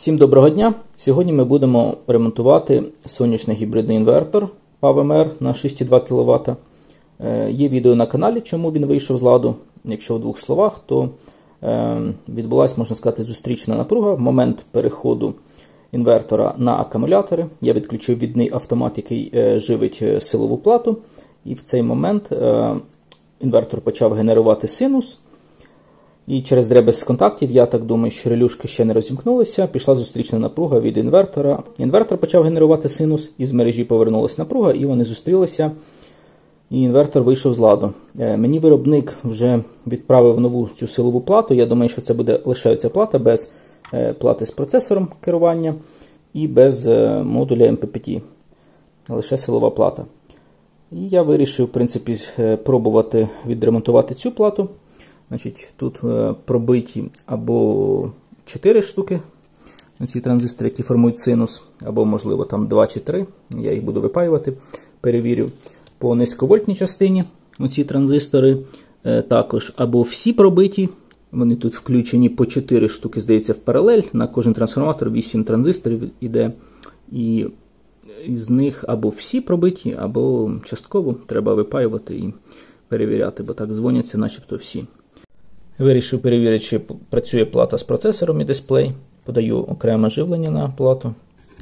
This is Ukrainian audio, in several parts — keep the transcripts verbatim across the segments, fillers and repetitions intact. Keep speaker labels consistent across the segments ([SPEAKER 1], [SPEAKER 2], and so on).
[SPEAKER 1] Всім доброго дня! Сьогодні ми будемо ремонтувати сонячний гібридний інвертор АВМР на шість цілих дві кіловата. Є відео на каналі, чому він вийшов з ладу. Якщо в двох словах, то відбулася, можна сказати, зустрічна напруга в момент переходу інвертора на акумулятори. Я відключив відний автомат, який живить силову плату. І в цей момент інвертор почав генерувати синус. І через дребез контактів, я так думаю, що релюшки ще не розімкнулися, пішла зустрічна напруга від інвертора. Інвертор почав генерувати синус, із мережі повернулася напруга, і вони зустрілися, і інвертор вийшов з ладу. Мені виробник вже відправив нову цю силову плату. Я думаю, що це буде лише ця плата, без плати з процесором керування і без модуля ем пі пі ті. Лише силова плата. І я вирішив, в принципі, пробувати відремонтувати цю плату. Значить, тут пробиті або чотири штуки, ці транзистори, які формують синус, або, можливо, там два чи три. Я їх буду випаювати, перевірю. По низьковольтній частині оці транзистори також або всі пробиті, вони тут включені по чотири штуки, здається, в паралель. На кожен трансформатор вісім транзисторів іде. І з них або всі пробиті, або частково треба випаювати і перевіряти, бо так дзвоняться начебто всі. Вирішив перевірити, чи працює плата з процесором і дисплей. Подаю окреме живлення на плату.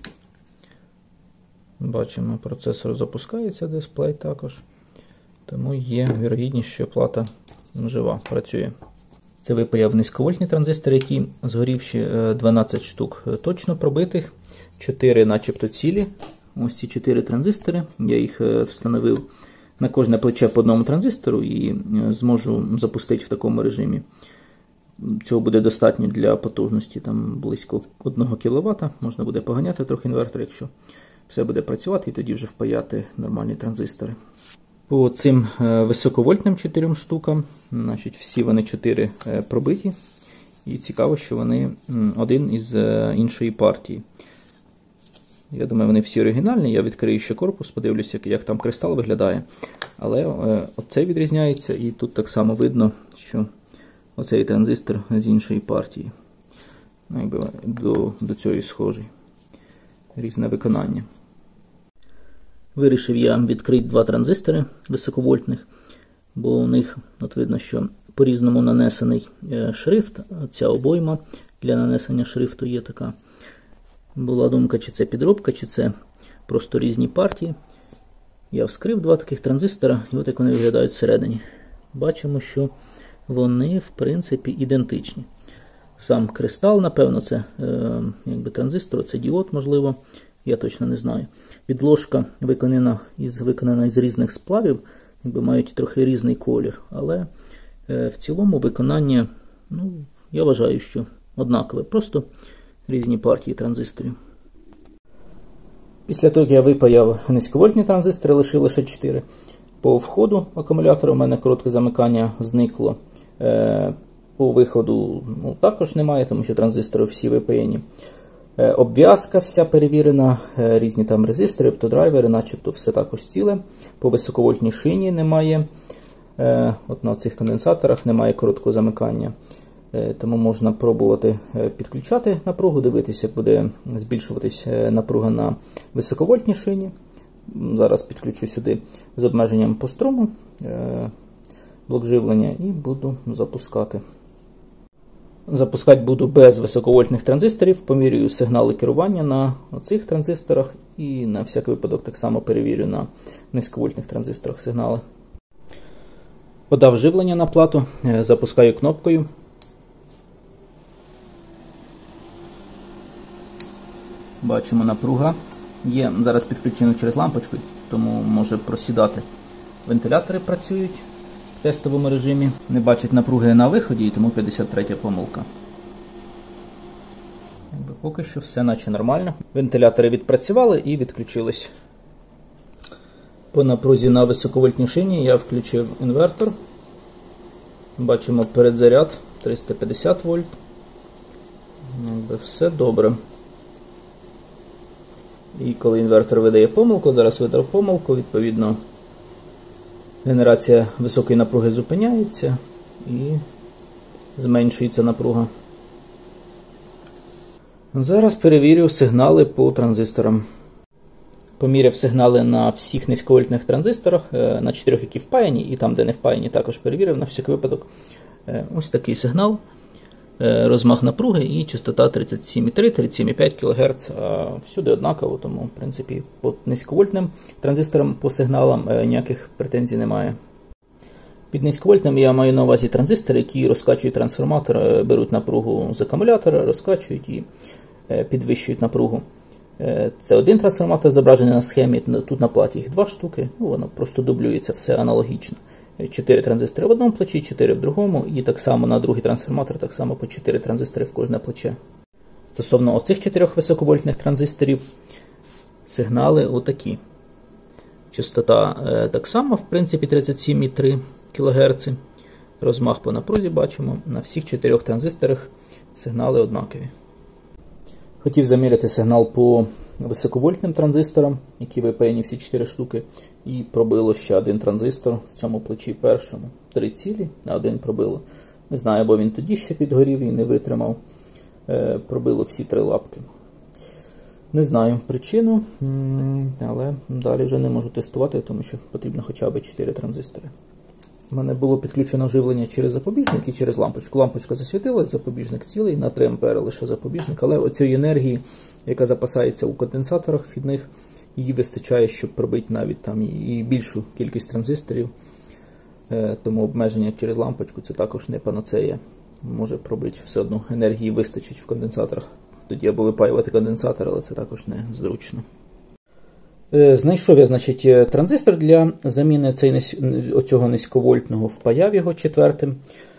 [SPEAKER 1] Бачимо, процесор запускається, дисплей також. Тому є вірогідність, що плата жива, працює. Це випаяв низьковольтні транзистори, які згорівші, дванадцять штук точно пробитих, чотири начебто цілі. Ось ці чотири транзистори, я їх встановив на кожне плече по одному транзистору і зможу запустити в такому режимі. Цього буде достатньо для потужності там близько одного кіловата. Можна буде поганяти трохи інвертор, якщо все буде працювати, і тоді вже впаяти нормальні транзистори. По цим високовольтним чотирьом штукам, значить, всі вони чотири пробиті. І цікаво, що вони один із іншої партії. Я думаю, вони всі оригінальні. Я відкрию ще корпус, подивлюся, як там кристал виглядає. Але е, оцей відрізняється, і тут так само видно, що оцей транзистор з іншої партії. Якби до, до цієї схожий. Різне виконання. Вирішив я відкрити два транзистори високовольтних, бо у них, от видно, що по-різному нанесений шрифт. Ця обойма для нанесення шрифту є така. Була думка, чи це підробка, чи це просто різні партії. Я вскрив два таких транзистора, і от як вони виглядають всередині. Бачимо, що вони, в принципі, ідентичні. Сам кристал, напевно, це е, якби транзистор, це діод, можливо, я точно не знаю. Підложка виконана із, виконана із різних сплавів, якби мають трохи різний колір. Але е, в цілому виконання, ну, я вважаю, що однакове. Просто різні партії транзисторів. Після того, як я випаяв низьковольтні транзистори, лишив лише чотири. По входу акумулятора у мене коротке замикання зникло. По виходу ну, також немає, тому що транзистори всі випаяні. Обв'язка вся перевірена, різні там резистори, оптодрайвери, начебто все також ціле. По високовольтній шині немає, от на цих конденсаторах немає короткого замикання. Тому можна пробувати підключати напругу, дивитися, як буде збільшуватись напруга на високовольтній шині. Зараз підключу сюди з обмеженням по струму блок живлення і буду запускати. Запускати буду без високовольтних транзисторів, помірюю сигнали керування на цих транзисторах і на всякий випадок так само перевірю на низьковольтних транзисторах сигнали. Подав живлення на плату, запускаю кнопкою. Бачимо, напруга є. Зараз підключено через лампочку, тому може просідати. Вентилятори працюють в тестовому режимі. Не бачать напруги на виході, і тому п'ятдесят третя помилка. Якби поки що все наче нормально. Вентилятори відпрацювали і відключились. По напрузі на високовольтній шині я включив інвертор. Бачимо передзаряд триста п'ятдесят вольт. Якби все добре. І коли інвертор видає помилку, зараз видав помилку, відповідно генерація високої напруги зупиняється і зменшується напруга. Зараз перевірю сигнали по транзисторам. Поміряв сигнали на всіх низьковольтних транзисторах, на чотирьох, які впаяні, і там, де не впаяні, також перевірив на всяк випадок. Ось такий сигнал. Розмах напруги і частота тридцять сім і три - тридцять сім і п'ять кілогерц. Всюди однаково, тому, в принципі, по низьковольтним транзисторам по сигналам ніяких претензій немає. Під низьковольтним я маю на увазі транзистори, які розкачують трансформатор, беруть напругу з акумулятора, розкачують і підвищують напругу. Це один трансформатор зображений на схемі, тут на платі їх два штуки, ну, воно просто дублюється все аналогічно. чотири транзистори в одному плечі, чотири в другому, і так само на другий трансформатор, так само по чотири транзистори в кожне плече. Стосовно оцих чотирьох високовольтних транзисторів, сигнали отакі. Частота е, так само, в принципі, тридцять сім і три кілогерц. Розмах по напрузі бачимо. На всіх чотирьох транзисторах сигнали однакові. Хотів заміряти сигнал по високовольтним транзисторам, які випаяні всі чотири штуки, і пробило ще один транзистор в цьому плечі першому. Три цілі, а один пробило. Не знаю, бо він тоді ще підгорів і не витримав. Е, пробило всі три лапки. Не знаю причину, але далі вже не можу тестувати, тому що потрібно хоча б чотири транзистори. У мене було підключено живлення через запобіжник і через лампочку. Лампочка засвітилась, запобіжник цілий, на три ампери лише запобіжник, але оцієї енергії, яка запасається у конденсаторах вхідних, її вистачає, щоб пробити навіть там і більшу кількість транзисторів. Тому обмеження через лампочку це також не панацея. Може пробити все одно, енергії вистачить в конденсаторах. Тоді або випаювати конденсатор, але це також не зручно. Знайшов я, значить, транзистор для заміни цього низьковольтного, впаяв його четвертим.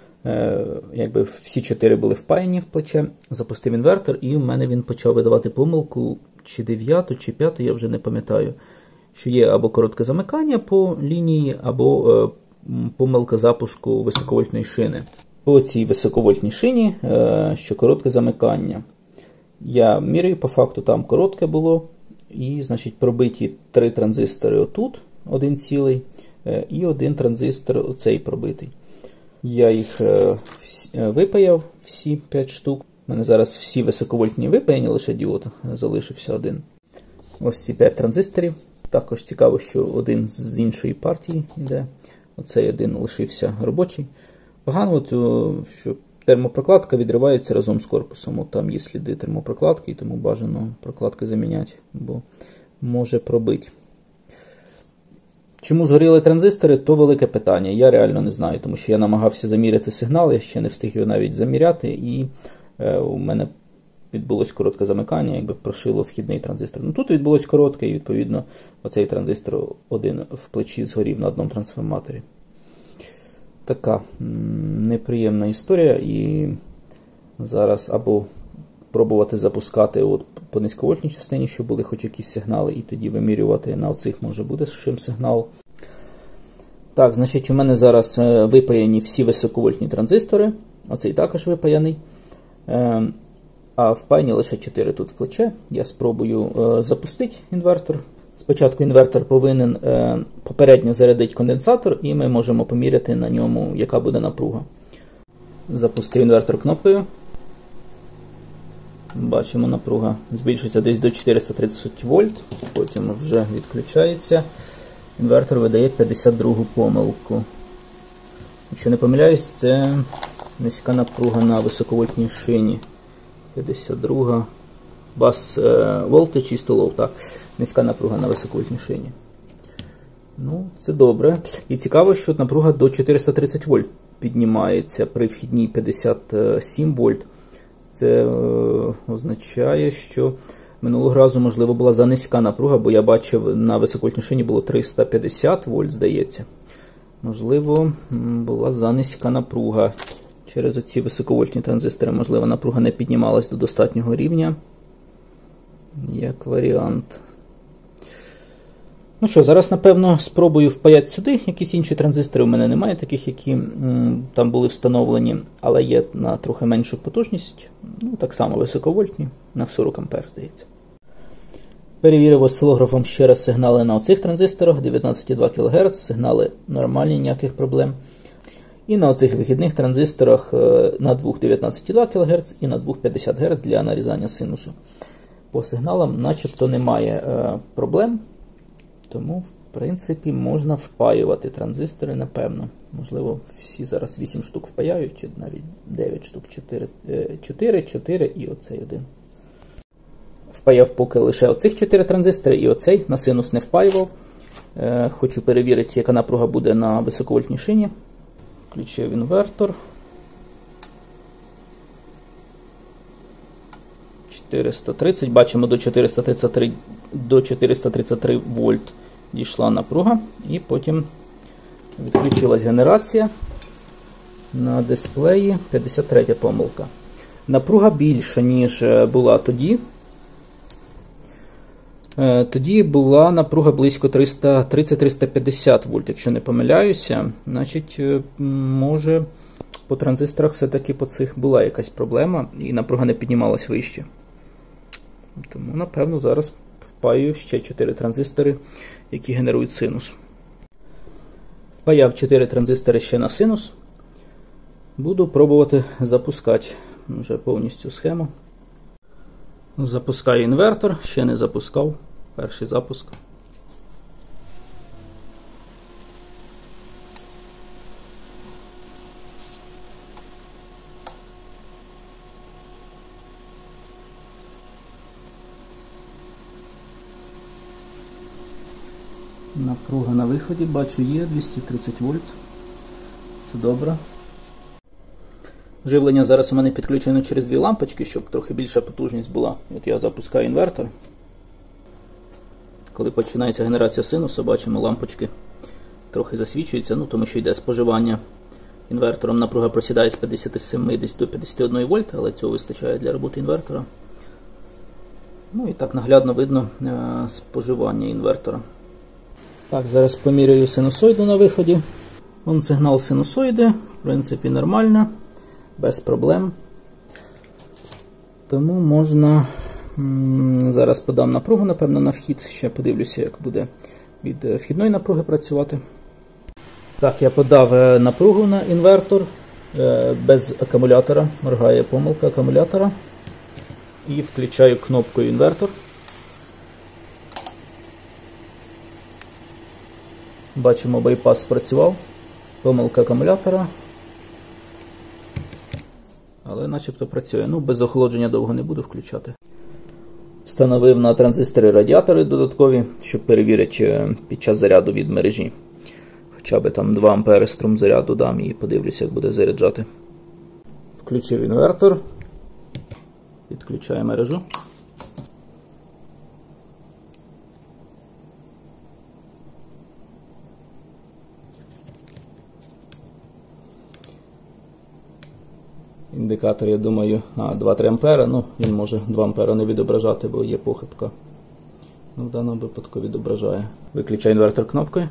[SPEAKER 1] Якби всі чотири були впаяні в плече, запустив інвертор, і в мене він почав видавати помилку, чи дев'яту, чи п'яту, я вже не пам'ятаю, що є або коротке замикання по лінії, або помилка запуску високовольтної шини. По цій високовольтній шині, що коротке замикання. Я міряю, по факту там коротке було. І, значить, пробиті три транзистори отут, один цілий, і один транзистор оцей пробитий. Я їх випаяв, всі п'ять штук. У мене зараз всі високовольтні випаяні, лише діод залишився один. Ось ці п'ять транзисторів. Також цікаво, що один з іншої партії йде. Оцей один лишився робочий. Погано, от, що термопрокладка відривається разом з корпусом. От там є сліди термопрокладки, і тому бажано прокладки заміняти, бо може пробити. Чому згоріли транзистори, то велике питання. Я реально не знаю, тому що я намагався заміряти сигнал, я ще не встиг його навіть заміряти, і е, у мене відбулось коротке замикання, якби прошило вхідний транзистор. Ну тут відбулось коротке, і відповідно оцей транзистор один в плечі згорів на одному трансформаторі. Така неприємна історія, і зараз або пробувати запускати от по низьковольтній частині, щоб були хоч якісь сигнали, і тоді вимірювати на оцих може буде шим сигнал. Так, значить, у мене зараз випаяні всі високовольтні транзистори, оцей також випаяний, а впаяні лише чотири тут в плече. Я спробую запустити інвертор. Спочатку інвертор повинен е, попередньо зарядити конденсатор, і ми можемо поміряти на ньому, яка буде напруга. Запустив інвертор кнопкою. Бачимо, напруга збільшується десь до чотириста тридцять вольт, потім вже відключається. Інвертор видає п'ятдесят другу помилку. Якщо не помиляюсь, це низька напруга на високовольтній шині. п'ятдесят друга. Бас волти чисто лоу, так. Низька напруга на високовольтній шині. Ну, це добре. І цікаво, що напруга до чотириста тридцять вольт піднімається при вхідній п'ятдесят сім вольт. Це е, означає, що минулого разу, можливо, була занизька напруга, бо я бачив, на високовольтній шині було триста п'ятдесят вольт, здається. Можливо, була занизька напруга. Через оці високовольтні транзистори, можливо, напруга не піднімалась до достатнього рівня. Як варіант. Ну що, зараз, напевно, спробую впаяти сюди якісь інші транзистори. У мене немає таких, які м, там були встановлені, але є на трохи меншу потужність. Ну, так само високовольтні, на сорок ампер, здається. Перевірив осцилографом ще раз сигнали на оцих транзисторах, дев'ятнадцять цілих два кілогерца, сигнали нормальні, ніяких проблем. І на оцих вихідних транзисторах на двох дев'ятнадцять цілих два кілогерца і на двох п'ятдесят герц для нарізання синусу. По сигналам начебто немає проблем, тому в принципі можна впаювати транзистори, напевно. Можливо, всі зараз вісім штук впаяють, чи навіть дев'ять штук, чотири, чотири і оцей один. Впаяв поки лише оцих чотири транзистори і оцей, на синус не впаював. Хочу перевірити, яка напруга буде на високовольтній шині. Включив інвертор. чотириста тридцять, бачимо до чотириста тридцять три, до чотириста тридцять три вольт дійшла напруга, і потім відключилась генерація. На дисплеї п'ятдесят третя помилка. Напруга більша, ніж була тоді. Тоді була напруга близько триста тридцять - триста п'ятдесят вольт, якщо не помиляюся. Значить, може, по транзисторах все-таки по цих була якась проблема, і напруга не піднімалась вище. Тому, напевно, зараз впаю ще чотири транзистори, які генерують синус. Впаяв чотири транзистори ще на синус. Буду пробувати запускати вже повністю схему. Запускаю інвертор, ще не запускав. Перший запуск. Напруга на виході, бачу, є двісті тридцять вольт. Це добре. Живлення зараз у мене підключено через дві лампочки, щоб трохи більша потужність була. От я запускаю інвертор. Коли починається генерація синусу, бачимо, лампочки трохи засвічуються, ну, тому що йде споживання інвертором. Напруга просідає з п'ятдесят сім десь до п'ятдесят один вольт, але цього вистачає для роботи інвертора. Ну і так наглядно видно е споживання інвертора. Так, зараз поміряю синусоїду на виході. Вон сигнал синусоїди, в принципі, нормально, без проблем. Тому можна... Зараз подам напругу, напевно, на вхід. Ще подивлюся, як буде від вхідної напруги працювати. Так, я подав напругу на інвертор без акумулятора. Моргає помилка акумулятора. І включаю кнопкою інвертор. Бачимо, байпас спрацював. Помилка акумулятора. Але начебто працює. Ну, без охолодження довго не буду включати. Встановив на транзистори радіатори додаткові, щоб перевірити під час заряду від мережі. Хоча б там два ампери струм заряду дам і подивлюся, як буде заряджати. Включив інвертор. Підключаю мережу. Індикатор, я думаю, а, два-три ампера, ну, він може два ампера не відображати, бо є похибка. Ну, в даному випадку відображає. Виключаю інвертор кнопкою.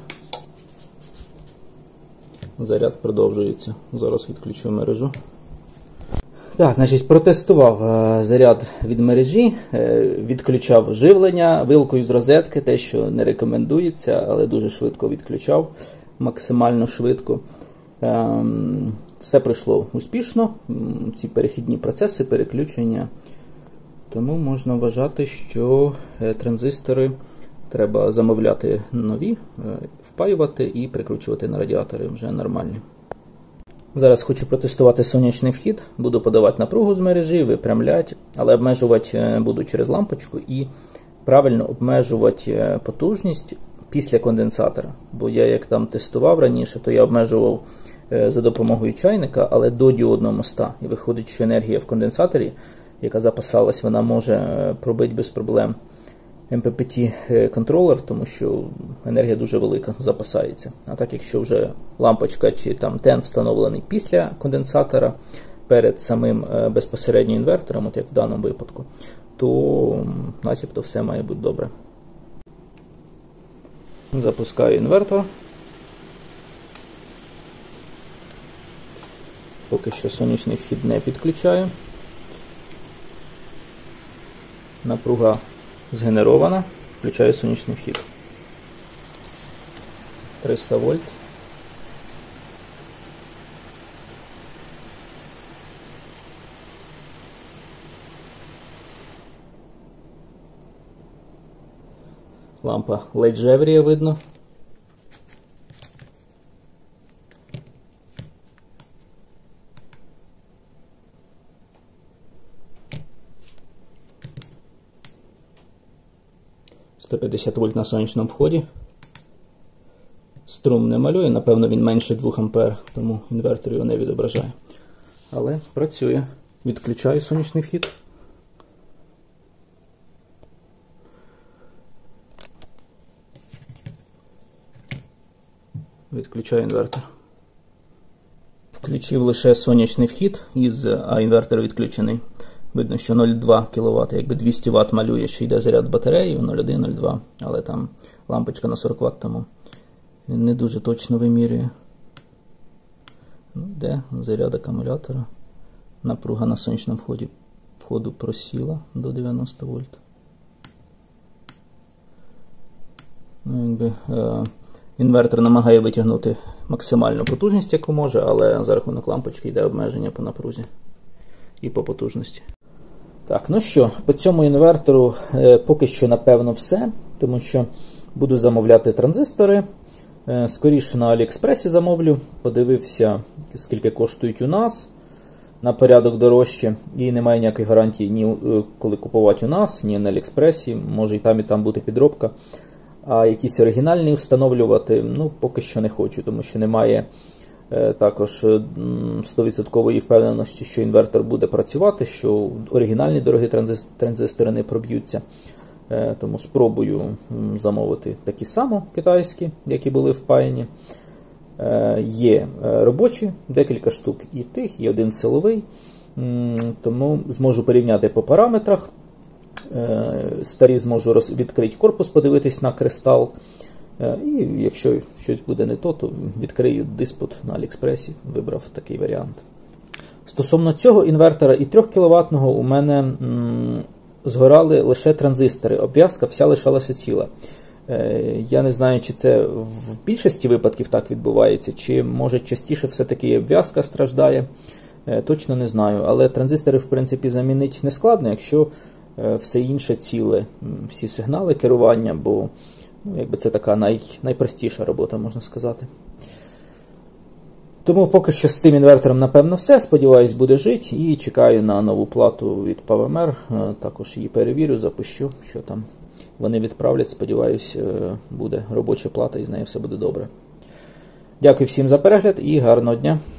[SPEAKER 1] Заряд продовжується. Зараз відключу мережу. Так, значить, протестував е, заряд від мережі, е, відключав живлення вилкою з розетки, те, що не рекомендується, але дуже швидко відключав, максимально швидко. Е, Все пройшло успішно, ці перехідні процеси, переключення. Тому можна вважати, що транзистори треба замовляти нові, впаювати і прикручувати на радіатори вже нормальні. Зараз хочу протестувати сонячний вхід, буду подавати напругу з мережі, випрямляти, але обмежувати буду через лампочку і правильно обмежувати потужність після конденсатора. Бо я як там тестував раніше, то я обмежував за допомогою чайника, але до діодного моста. І виходить, що енергія в конденсаторі, яка запасалась, вона може пробити без проблем ем пі пі ті-контролер, тому що енергія дуже велика запасається. А так, якщо вже лампочка чи там тен встановлений після конденсатора, перед самим безпосередньо інвертором, от як в даному випадку, то начебто все має бути добре. Запускаю інвертор. Поки що сонячний вхід не підключаю. Напруга згенерована. Включаю сонячний вхід. триста вольт. Лампа Leggevria видно. сто п'ятдесят вольт на сонячному вході. Струм не малює, напевно він менше двох ампер, тому інвертор його не відображає. Але працює. Відключаю сонячний вхід. Відключаю інвертор. Включив лише сонячний вхід, із, а інвертор відключений. Видно, що нуль цілих два кіловата, якби двісті ватт малює, що йде заряд батареї, нуль цілих один - нуль цілих два, але там лампочка на сорок ватт, тому не дуже точно вимірює. Ну, йде заряд акумулятора. Напруга на сонячному вході входу просіла до дев'яноста вольт. Ну, якби, е, інвертор намагає витягнути максимальну потужність, яку може, але за рахунок лампочки йде обмеження по напрузі і по потужності. Так, ну що, по цьому інвертору е, поки що напевно все, тому що буду замовляти транзистори. Е, скоріше на Аліекспресі замовлю, подивився, скільки коштують у нас, на порядок дорожче, і немає ніякої гарантії, ні е, коли купувати у нас, ні на Аліекспресі, може і там, і там бути підробка. А якісь оригінальні встановлювати, ну, поки що не хочу, тому що немає е, також сто відсотків впевненості, що інвертор буде працювати, що оригінальні дорогі транзис- транзистори не проб'ються. Е, тому спробую м, замовити такі самі китайські, які були впаяні. Е, є е, робочі, декілька штук і тих, і один силовий, м, тому зможу порівняти по параметрах. Старі зможу відкрити корпус, подивитись на кристал. І якщо щось буде не то, то відкрию диспут на Аліекспресі. Вибрав такий варіант. Стосовно цього інвертора і трьох кіловатного у мене м, згорали лише транзистори. Обв'язка вся лишалася ціла. Е, я не знаю, чи це в більшості випадків так відбувається, чи може частіше все-таки обв'язка страждає. Е, точно не знаю. Але транзистори, в принципі, замінити не складно, якщо все інше ціле, всі сигнали керування, бо ну, якби це така най, найпростіша робота, можна сказати. Тому поки що з цим інвертором, напевно, все. Сподіваюсь, буде жити. І чекаю на нову плату від Pavemar. Також її перевірю, запущу, що там вони відправлять. Сподіваюсь, буде робоча плата і з нею все буде добре. Дякую всім за перегляд і гарного дня.